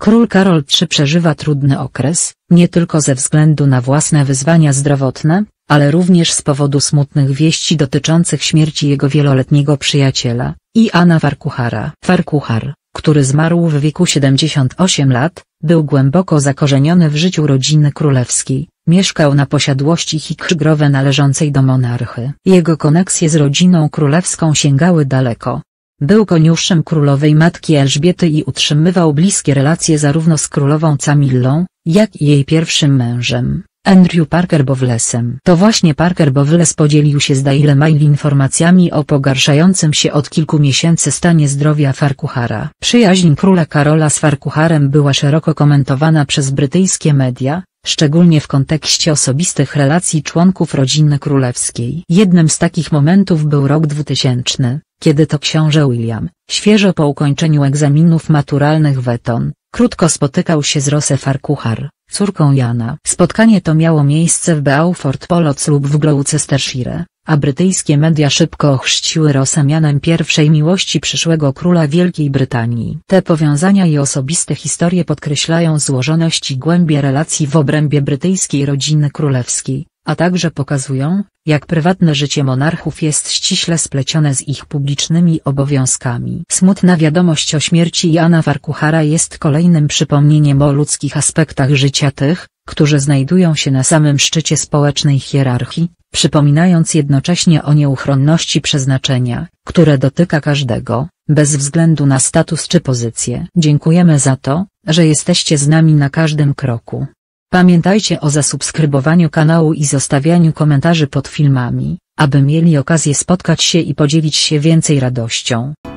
Król Karol III przeżywa trudny okres, nie tylko ze względu na własne wyzwania zdrowotne, ale również z powodu smutnych wieści dotyczących śmierci jego wieloletniego przyjaciela, Jana Farquhara. Farquhar, który zmarł w wieku 78 lat, był głęboko zakorzeniony w życiu rodziny królewskiej, mieszkał na posiadłości Hicksgrove należącej do monarchy. Jego koneksje z rodziną królewską sięgały daleko. Był koniuszym królowej matki Elżbiety i utrzymywał bliskie relacje zarówno z królową Camillą, jak i jej pierwszym mężem, Andrew Parker Bowlesem. To właśnie Parker Bowles podzielił się z Daily Mail informacjami o pogarszającym się od kilku miesięcy stanie zdrowia Farquhara. Przyjaźń króla Karola z Farquharem była szeroko komentowana przez brytyjskie media, szczególnie w kontekście osobistych relacji członków rodziny królewskiej. Jednym z takich momentów był rok 2000, kiedy to książę William, świeżo po ukończeniu egzaminów maturalnych w Eton, krótko spotykał się z Rosę Farquhar, córką Jana. Spotkanie to miało miejsce w Beaufort Polots lub w Gloucestershire, a brytyjskie media szybko ochrzciły Rosę mianem pierwszej miłości przyszłego króla Wielkiej Brytanii. Te powiązania i osobiste historie podkreślają złożoność i głębię relacji w obrębie brytyjskiej rodziny królewskiej, a także pokazują, jak prywatne życie monarchów jest ściśle splecione z ich publicznymi obowiązkami. Smutna wiadomość o śmierci Jana Farquhara jest kolejnym przypomnieniem o ludzkich aspektach życia tych, którzy znajdują się na samym szczycie społecznej hierarchii, przypominając jednocześnie o nieuchronności przeznaczenia, które dotyka każdego, bez względu na status czy pozycję. Dziękujemy za to, że jesteście z nami na każdym kroku. Pamiętajcie o zasubskrybowaniu kanału i zostawianiu komentarzy pod filmami, aby mieli okazję spotkać się i podzielić się więcej radością.